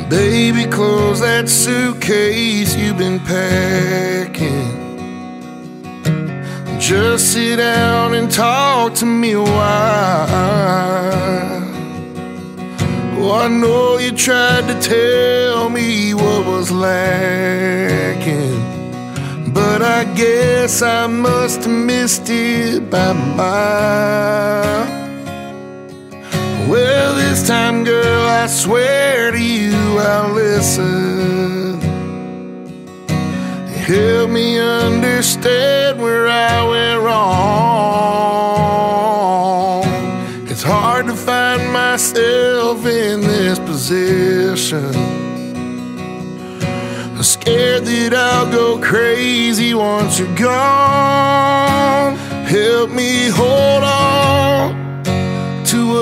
Baby, close that suitcase you've been packing. Just sit down and talk to me a while. Oh, I know you tried to tell me what was lacking, but I guess I must have missed it by a mile. Well, this time, girl, I swear to you I'll listen. Help me understand where I went wrong. It's hard to find myself in this position. I'm scared that I'll go crazy once you're gone. Help me hold on